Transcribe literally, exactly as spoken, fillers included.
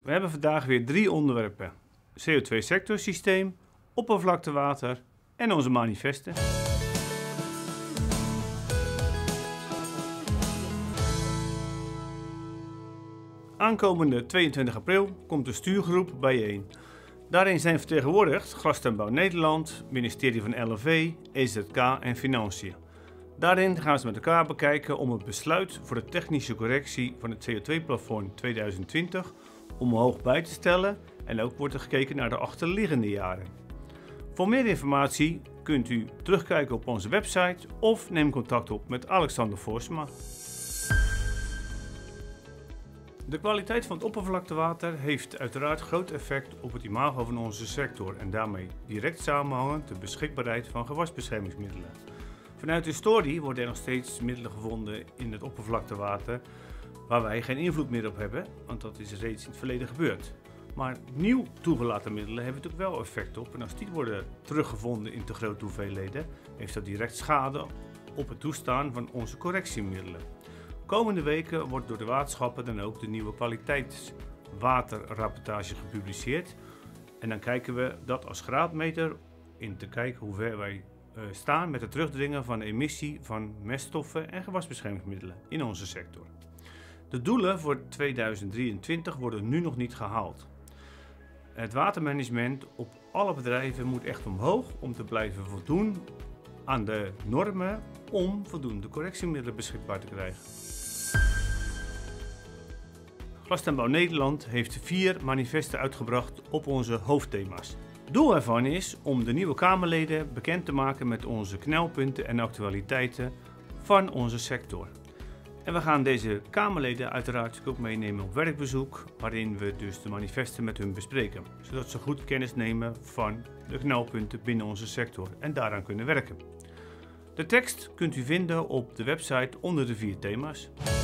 We hebben vandaag weer drie onderwerpen: C O twee sectorsysteem, oppervlaktewater en onze manifesten. Aankomende tweeëntwintig april komt de stuurgroep bijeen. Daarin zijn vertegenwoordigd Glastuinbouw Nederland, ministerie van L N V, E Z K en Financiën. Daarin gaan ze met elkaar bekijken om het besluit voor de technische correctie van het C O twee plafond tweeduizend twintig omhoog bij te stellen en ook wordt er gekeken naar de achterliggende jaren. Voor meer informatie kunt u terugkijken op onze website of neem contact op met Alexander Voorsma. De kwaliteit van het oppervlaktewater heeft uiteraard groot effect op het imago van onze sector en daarmee direct samenhangend de beschikbaarheid van gewasbeschermingsmiddelen. Vanuit de historie worden er nog steeds middelen gevonden in het oppervlaktewater waar wij geen invloed meer op hebben, want dat is reeds in het verleden gebeurd. Maar nieuw toegelaten middelen hebben natuurlijk wel effect op en als die worden teruggevonden in te grote hoeveelheden, heeft dat direct schade op het toestaan van onze correctiemiddelen. Komende weken wordt door de waterschappen dan ook de nieuwe kwaliteitswaterrapportage gepubliceerd. En dan kijken we dat als graadmeter in te kijken hoe ver wij uh, staan met het terugdringen van de emissie van meststoffen en gewasbeschermingsmiddelen in onze sector. De doelen voor tweeduizend drieëntwintig worden nu nog niet gehaald. Het watermanagement op alle bedrijven moet echt omhoog om te blijven voldoen aan de normen om voldoende correctiemiddelen beschikbaar te krijgen. Glastuinbouw Nederland heeft vier manifesten uitgebracht op onze hoofdthema's. Doel ervan is om de nieuwe Kamerleden bekend te maken met onze knelpunten en actualiteiten van onze sector. En we gaan deze Kamerleden uiteraard ook meenemen op werkbezoek, waarin we dus de manifesten met hun bespreken, zodat ze goed kennis nemen van de knelpunten binnen onze sector en daaraan kunnen werken. De tekst kunt u vinden op de website onder de vier thema's.